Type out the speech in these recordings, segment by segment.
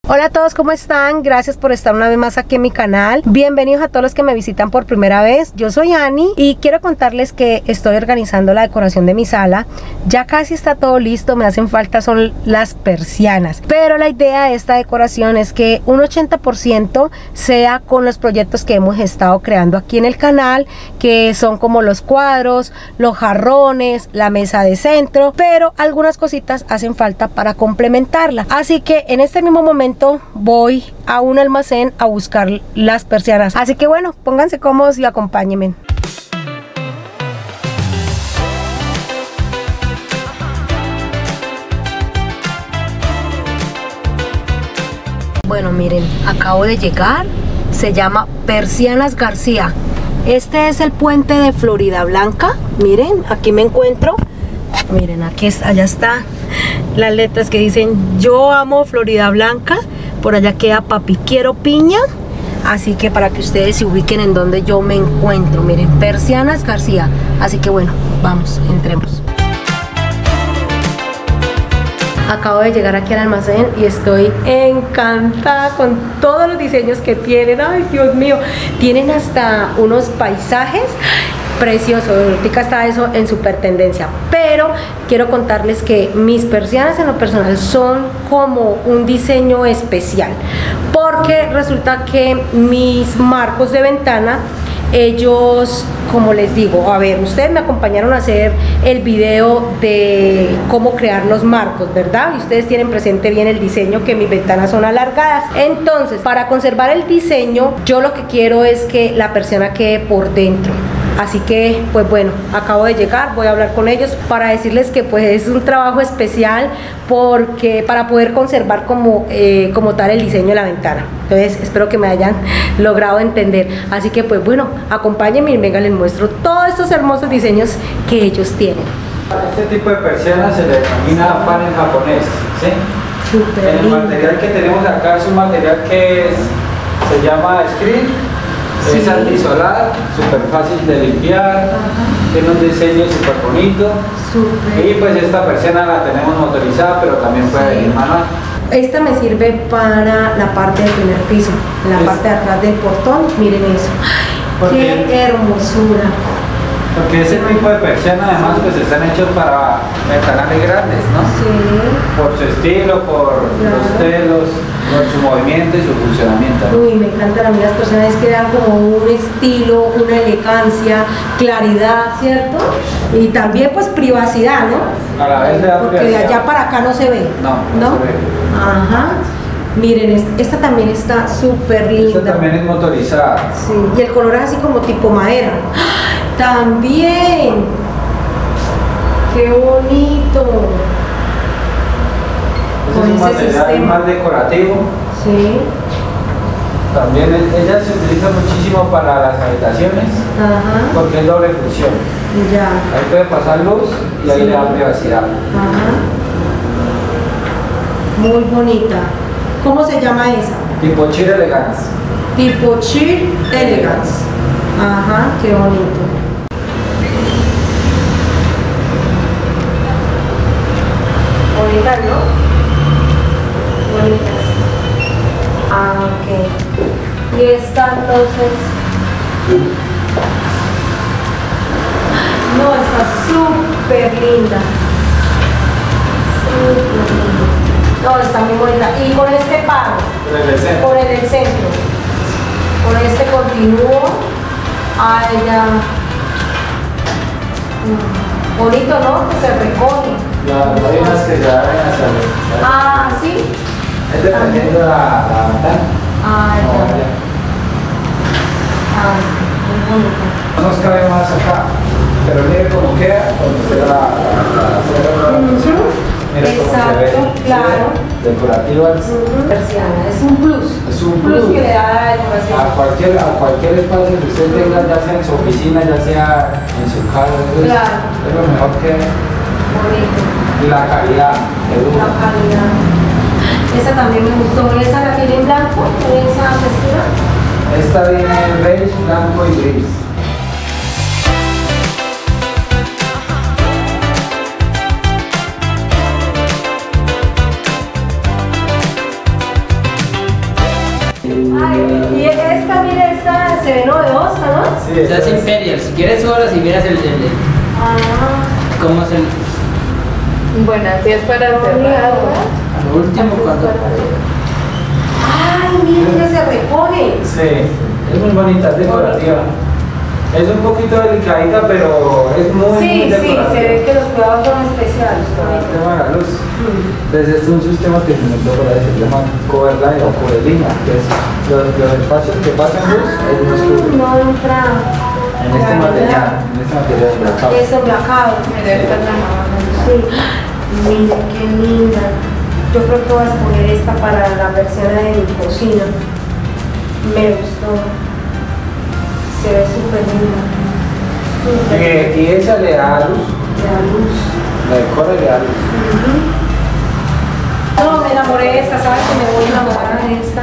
Hola a todos, ¿cómo están? Gracias por estar una vez más aquí en mi canal. Bienvenidos a todos los que me visitan por primera vez. Yo soy Ani y quiero contarles que estoy organizando la decoración de mi sala. Ya casi está todo listo, me hacen falta son las persianas. Pero la idea de esta decoración es que un 80% sea con los proyectos que hemos estado creando aquí en el canal, que son como los cuadros, los jarrones, la mesa de centro, pero algunas cositas hacen falta para complementarla. Así que en este mismo momento voy a un almacén a buscar las persianas, así que bueno, pónganse cómodos y acompáñenme. Bueno, miren, acabo de llegar, se llama Persianas García. Este es el puente de Florida Blanca. Miren, aquí me encuentro. Miren, aquí allá está las letras que dicen yo amo Florida Blanca. Por allá queda Papi Quiero Piña. Así que para que ustedes se ubiquen en donde yo me encuentro. Miren, Persianas García. Así que bueno, vamos, entremos. Acabo de llegar aquí al almacén y estoy encantada con todos los diseños que tienen. Ay, Dios mío, tienen hasta unos paisajes preciosos. Ahorita está eso en super tendencia, pero quiero contarles que mis persianas en lo personal son como un diseño especial, porque resulta que mis marcos de ventana, ellos, como les digo, a ver, ustedes me acompañaron a hacer el video de cómo crear los marcos, ¿verdad? Y ustedes tienen presente bien el diseño, que mis ventanas son alargadas. Entonces, para conservar el diseño, yo lo que quiero es que la persiana quede por dentro. Así que, pues bueno, acabo de llegar, voy a hablar con ellos para decirles que pues es un trabajo especial, porque para poder conservar como tal el diseño de la ventana. Entonces, espero que me hayan logrado entender. Así que, pues bueno, acompáñenme y venga, les muestro todos estos hermosos diseños que ellos tienen. Este tipo de persiana se le denomina panel japonés, ¿sí? Súper el lindo. material que tenemos acá es un material que se llama screen. Sí. Es antisolar, súper fácil de limpiar. Ajá. Tiene un diseño súper bonito. Súper. Y pues esta persiana la tenemos motorizada, pero también puede venir manual. Esta me sirve para la parte del primer piso, en la parte de atrás del portón. Miren eso. ¡Qué hermosura! Porque ese tipo de persiana además pues están hechos para ventanales grandes, ¿no? Sí. Por su estilo, por los telos, por su movimiento y su funcionamiento, ¿no? Uy, me encantan a mí las personas que dan como un estilo, una elegancia, claridad, ¿cierto? Y también pues privacidad, ¿no? A la vez de porque de allá para acá no se ve. No se ve. Ajá. Miren, esta también está súper linda. Esta también es motorizada. Sí, y el color es así como tipo madera. También. ¡Qué bonito! Ese es un material más decorativo. Sí. También ella se utiliza muchísimo para las habitaciones. Ajá. Porque es doble función. Ya. Ahí puede pasar luz y ahí le da privacidad. Ajá. Muy bonita. ¿Cómo se llama esa? Tipo Cheer Elegance. Tipo Cheer Elegance. Ajá, qué bonito. Bonitas, ¿no? Bonitas. Ah, ok. Y esta entonces. No, está súper linda. Súper linda. No, está muy bonita. Y con este paro, por el centro, con este continúo a ella. Bonito, ¿no? Que se recoge. Claro, hay unas que se abren hacia el. Ah, sí. Es dependiendo de la ventana. Ah, ya. Ah, muy bonito. No nos cabe más acá, pero mire cómo queda cuando se da la mire cómo se ve. Claro. Decorativa. Persiana, es un plus. Es un plus que le da la decoración. a cualquier espacio que usted tenga, ya sea en su oficina, ya sea en su casa. Claro. Es lo mejor que. Bonito. Y la calidad. La calidad. Esa también me gustó. ¿Esa la tiene en blanco? ¿Esa textura? Esta viene en beige, blanco y gris. se ve novedosa, ¿no? Sí, Esa es Imperial. Si quieres sola, si miras Ah, cómo es el Bueno, así es para cerrarla. lo último cuando. ay, mira, ya se recoge. Sí, es muy bonita, es decorativa. Es un poquito delicadita, pero es muy, Sí, muy sí, decorativa. se ve que los cuidados son especiales. El tema de la luz. Entonces es un sistema que se inventó para eso, se llama cover line o cover línea, que es los espacios que pasan luz, ellos los cubren. No entra. En este material emblacado. Es emblacado. Mira, esta es la mamá. Sí. Mira qué linda. Yo creo que voy a escoger esta para la versión de mi cocina. Me gustó. Se ve súper linda. Y esa le da luz, La luz. la decora y le da luz. No, me enamoré de esta, ¿sabes que me voy a enamorar de esta?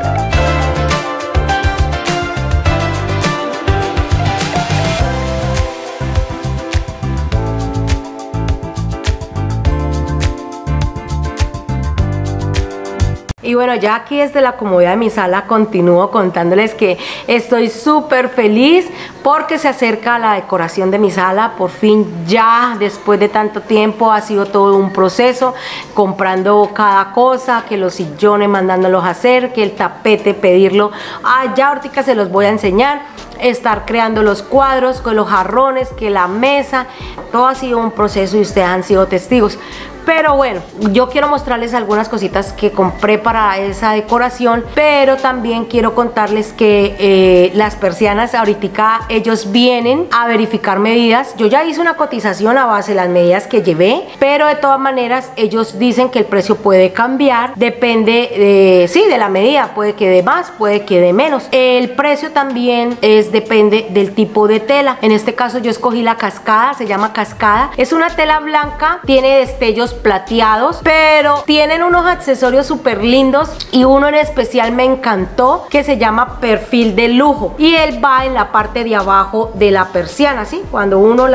Y bueno, ya aquí desde la comodidad de mi sala continúo contándoles que estoy súper feliz porque se acerca la decoración de mi sala. Por fin ya, después de tanto tiempo, ha sido todo un proceso, comprando cada cosa, que los sillones mandándolos a hacer, que el tapete pedirlo. Ya ahorita se los voy a enseñar. Estar creando los cuadros, con los jarrones, que la mesa, todo ha sido un proceso y ustedes han sido testigos. Pero bueno, yo quiero mostrarles algunas cositas que compré para esa decoración, pero también quiero contarles que las persianas ahorita ellos vienen a verificar medidas. Yo ya hice una cotización a base de las medidas que llevé, pero de todas maneras ellos dicen que el precio puede cambiar, depende de la medida, puede que de más, puede que de menos. El precio también depende del tipo de tela. En este caso yo escogí la cascada, se llama cascada, es una tela blanca, tiene destellos plateados, pero tienen unos accesorios súper lindos y uno en especial me encantó, que se llama perfil de lujo, y él va en la parte de abajo de la persiana, ¿sí? Cuando uno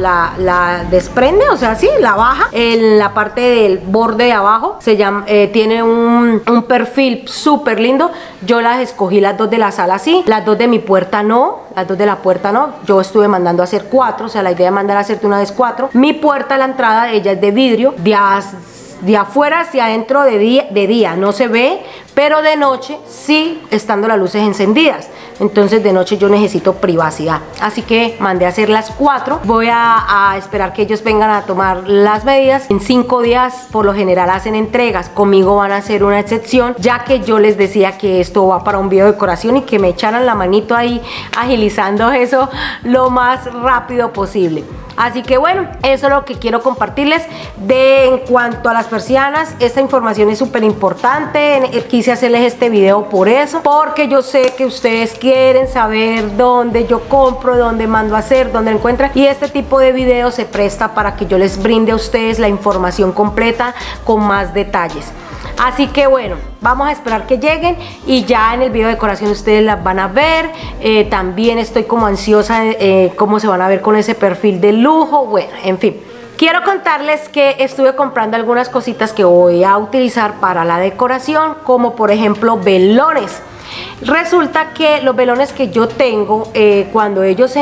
la desprende, o sea, sí, la baja, en la parte del borde de abajo se llama, tiene un perfil súper lindo. Yo las escogí las dos de la sala así, las dos de mi puerta no, las dos de la puerta no. Yo estuve mandando a hacer 4, o sea, la idea de mandar a hacerte una vez 4. Mi puerta, la entrada, ella es de vidrio, de afuera hacia adentro de día no se ve, pero de noche sí, estando las luces encendidas. Entonces de noche yo necesito privacidad, así que mandé a hacer las 4. Voy a esperar que ellos vengan a tomar las medidas. En 5 días por lo general hacen entregas, conmigo van a hacer una excepción, ya que yo les decía que esto va para un video de decoración y que me echaran la manito ahí agilizando eso lo más rápido posible. Así que bueno, eso es lo que quiero compartirles en cuanto a las persianas. Esta información es súper importante. Quise hacerles este video por eso, porque yo sé que ustedes quieren saber dónde yo compro, dónde mando a hacer, dónde encuentran, y este tipo de videos se presta para que yo les brinde a ustedes la información completa con más detalles. Así que bueno, vamos a esperar que lleguen y ya en el video de decoración ustedes las van a ver. También estoy como ansiosa cómo se van a ver con ese perfil de lujo. Bueno, en fin, quiero contarles que estuve comprando algunas cositas que voy a utilizar para la decoración, como por ejemplo velones. Resulta que los velones que yo tengo, cuando ellos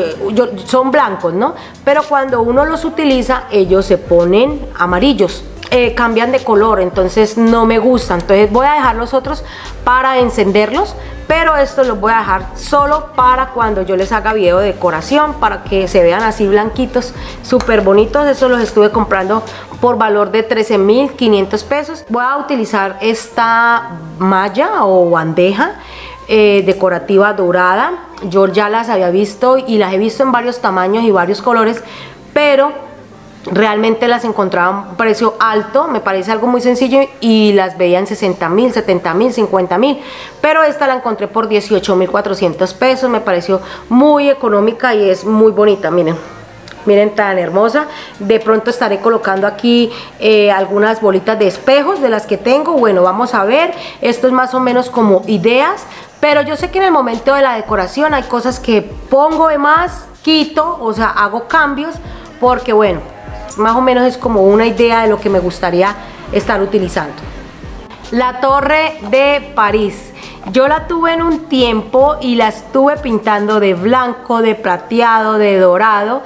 son blancos, ¿no? Pero cuando uno los utiliza, ellos se ponen amarillos. Cambian de color, entonces no me gustan. Entonces voy a dejar los otros para encenderlos, pero estos los voy a dejar solo para cuando yo les haga video de decoración, para que se vean así blanquitos, súper bonitos. Esos los estuve comprando por valor de 13.500 pesos. Voy a utilizar esta malla o bandeja decorativa dorada. Yo ya las había visto y las he visto en varios tamaños y varios colores, pero realmente las encontraba a un precio alto. Me parece algo muy sencillo y las veía en 60.000, 70.000, 50.000, pero esta la encontré por 18.400 pesos. Me pareció muy económica y es muy bonita. Miren tan hermosa. De pronto estaré colocando aquí algunas bolitas de espejos de las que tengo. Bueno, vamos a ver. Esto es más o menos como ideas, pero yo sé que en el momento de la decoración hay cosas que pongo de más, quito, o sea, hago cambios, porque bueno, más o menos es como una idea de lo que me gustaría estar utilizando. La Torre de París. Yo la tuve en un tiempo y la estuve pintando de blanco, de plateado, de dorado,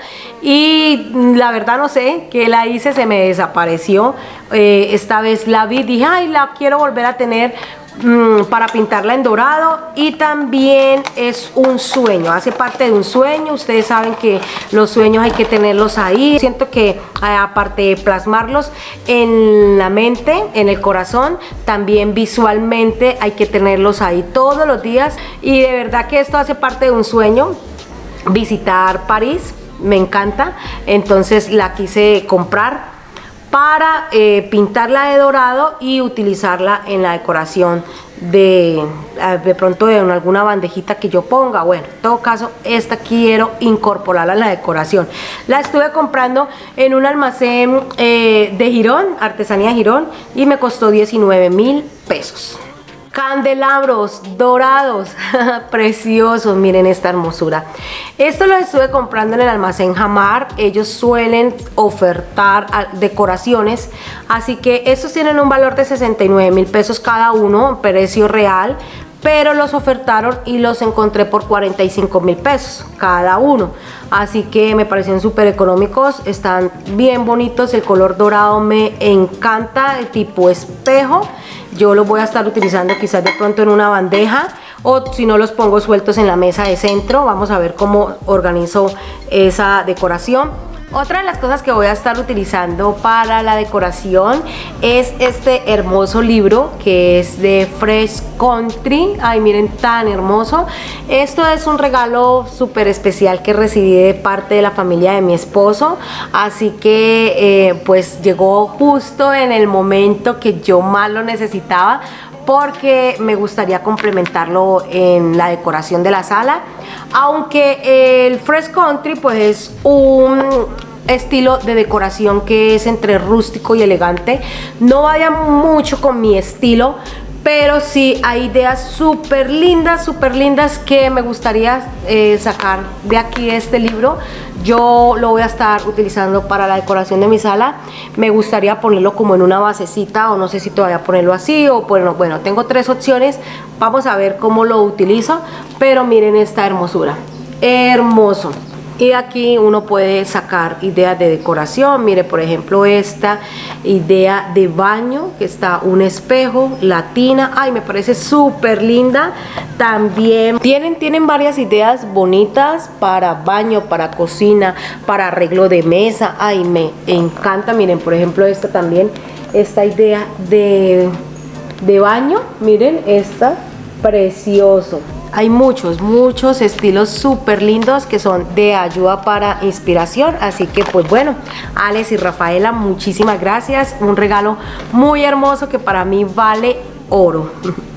y la verdad no sé qué la hice, se me desapareció. Esta vez la vi, dije, ay, la quiero volver a tener para pintarla en dorado, y también es un sueño, hace parte de un sueño. Ustedes saben que los sueños hay que tenerlos ahí. Siento que aparte de plasmarlos en la mente, en el corazón, también visualmente hay que tenerlos ahí todos los días, y de verdad que esto hace parte de un sueño, visitar París, me encanta. Entonces la quise comprar para pintarla de dorado y utilizarla en la decoración de pronto en alguna bandejita que yo ponga. Bueno, en todo caso, esta quiero incorporarla a la decoración. La estuve comprando en un almacén de Girón, Artesanía Girón, y me costó 19.000 pesos. Candelabros dorados, preciosos, miren esta hermosura. Esto lo estuve comprando en el almacén Jamar. Ellos suelen ofertar decoraciones, así que estos tienen un valor de 69.000 pesos cada uno, precio real, pero los ofertaron y los encontré por 45.000 pesos cada uno, así que me parecieron súper económicos. Están bien bonitos, el color dorado me encanta, el tipo espejo. Yo los voy a estar utilizando quizás de pronto en una bandeja, o si no los pongo sueltos en la mesa de centro. Vamos a ver cómo organizo esa decoración. Otra de las cosas que voy a estar utilizando para la decoración es este hermoso libro que es de Fresh Country. Ay, miren, tan hermoso. Esto es un regalo súper especial que recibí de parte de la familia de mi esposo, así que pues llegó justo en el momento que yo más lo necesitaba, porque me gustaría complementarlo en la decoración de la sala. Aunque el Fresh Country pues es un estilo de decoración que es entre rústico y elegante, no vaya mucho con mi estilo, pero sí hay ideas súper lindas que me gustaría sacar de aquí, de este libro. Yo lo voy a estar utilizando para la decoración de mi sala. Me gustaría ponerlo como en una basecita, o no sé si todavía ponerlo así, o bueno, tengo tres opciones. Vamos a ver cómo lo utilizo, pero miren esta hermosura, hermoso. Y aquí uno puede sacar ideas de decoración. Mire, por ejemplo, esta idea de baño, que está un espejo, la tina. Ay, me parece súper linda. También tienen varias ideas bonitas para baño, para cocina, para arreglo de mesa. Ay, me encanta. Miren, por ejemplo, esta también, esta idea de baño. Miren, esta, precioso. Hay muchos estilos súper lindos que son de ayuda para inspiración. Así que pues bueno, Alex y Rafaela, muchísimas gracias. Un regalo muy hermoso que para mí vale oro.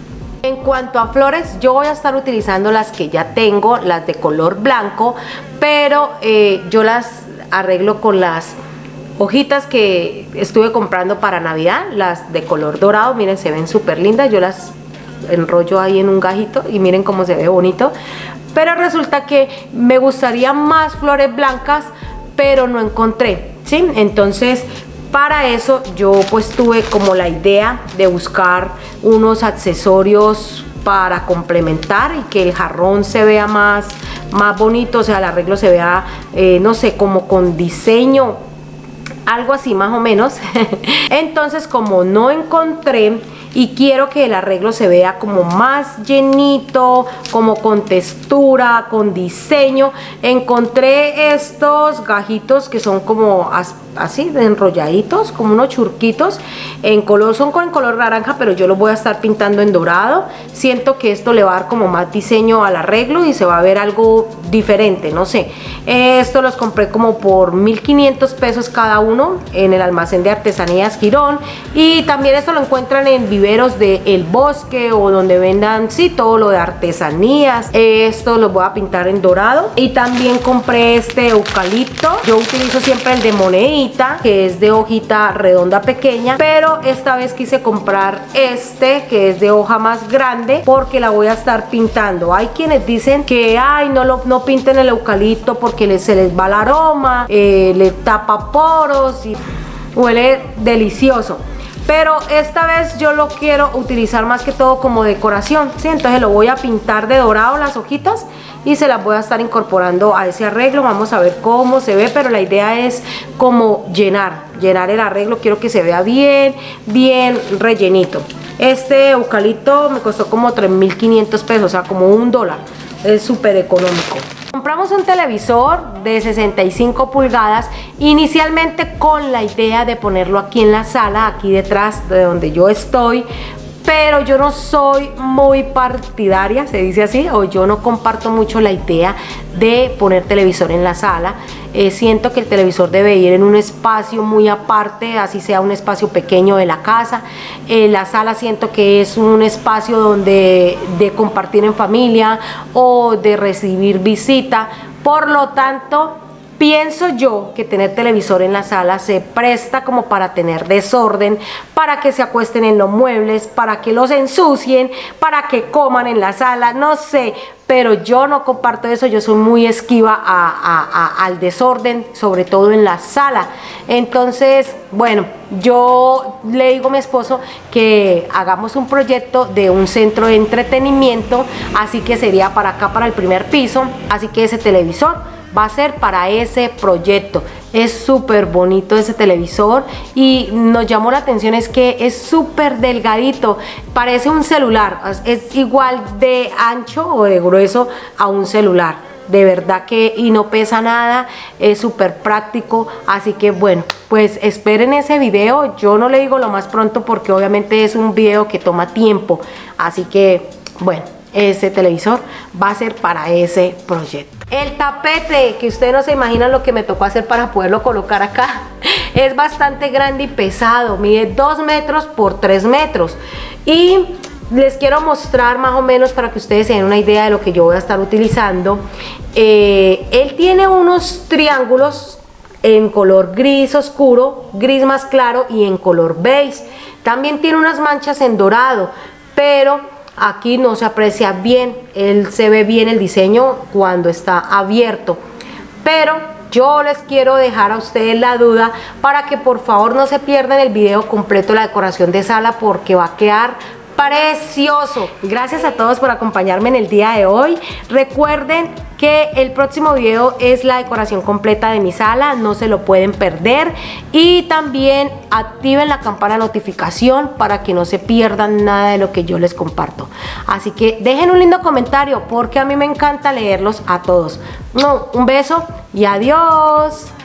En cuanto a flores, yo voy a estar utilizando las que ya tengo, las de color blanco, pero yo las arreglo con las hojitas que estuve comprando para Navidad, las de color dorado. Miren, se ven súper lindas. Yo las enrollo ahí en un gajito y miren cómo se ve bonito. Pero resulta que me gustaría más flores blancas, pero no encontré, ¿sí? Entonces para eso yo pues tuve como la idea de buscar unos accesorios para complementar y que el jarrón se vea más bonito, o sea, el arreglo se vea no sé, como con diseño, algo así más o menos. Entonces, como no encontré y quiero que el arreglo se vea como más llenito, como con textura, con diseño, encontré estos gajitos que son como así de enrolladitos, como unos churquitos en color, son con color naranja, pero yo los voy a estar pintando en dorado. Siento que esto le va a dar como más diseño al arreglo y se va a ver algo diferente, no sé. Esto los compré como por 1.500 pesos cada uno en el almacén de Artesanías Girón, y también esto lo encuentran en viveros de El Bosque o donde vendan, sí, todo lo de artesanías. Esto lo voy a pintar en dorado. Y también compré este eucalipto. Yo utilizo siempre el de monedita, que es de hojita redonda pequeña, pero esta vez quise comprar este que es de hoja más grande porque la voy a estar pintando. Hay quienes dicen que ay, no pinten el eucalipto porque se les va el aroma, le tapa poros y huele delicioso. pero esta vez yo lo quiero utilizar más que todo como decoración, ¿sí? Entonces lo voy a pintar de dorado las hojitas y se las voy a estar incorporando a ese arreglo. Vamos a ver cómo se ve, pero la idea es como llenar el arreglo. Quiero que se vea bien rellenito. Este eucalipto me costó como 3.500 pesos, o sea, como $1. Es súper económico. Compramos un televisor de 65 pulgadas, inicialmente con la idea de ponerlo aquí en la sala, aquí detrás de donde yo estoy, pero yo no soy muy partidaria, se dice así, o yo no comparto mucho la idea de poner televisor en la sala. Siento que el televisor debe ir en un espacio muy aparte, así sea un espacio pequeño de la casa. La sala siento que es un espacio donde de compartir en familia o de recibir visita. Por lo tanto, pienso yo que tener televisor en la sala se presta como para tener desorden, para que se acuesten en los muebles, para que los ensucien, para que coman en la sala, no sé, pero yo no comparto eso. Yo soy muy esquiva al desorden, sobre todo en la sala. Entonces, bueno, yo le digo a mi esposo que hagamos un proyecto de un centro de entretenimiento, así que sería para acá, para el primer piso, así que ese televisor va a ser para ese proyecto. Es súper bonito ese televisor y nos llamó la atención es que es súper delgadito, parece un celular, es igual de ancho o de grueso a un celular, de verdad que, y no pesa nada, es súper práctico. Así que bueno, pues esperen ese video. Yo no le digo lo más pronto porque obviamente es un video que toma tiempo, así que bueno, ese televisor va a ser para ese proyecto. El tapete, que ustedes no se imaginan lo que me tocó hacer para poderlo colocar acá, es bastante grande y pesado, mide 2 metros por 3 metros. Y les quiero mostrar más o menos para que ustedes se den una idea de lo que yo voy a estar utilizando. Él tiene unos triángulos en color gris oscuro, gris más claro y en color beige. También tiene unas manchas en dorado, pero aquí no se aprecia bien, se ve bien el diseño cuando está abierto, pero yo les quiero dejar a ustedes la duda para que por favor no se pierdan el video completo de la decoración de sala, porque va a quedar precioso. Gracias a todos por acompañarme en el día de hoy. Recuerden que el próximo video es la decoración completa de mi sala, no se lo pueden perder, y también activen la campana de notificación para que no se pierdan nada de lo que yo les comparto. Así que dejen un lindo comentario porque a mí me encanta leerlos a todos. Un beso y adiós.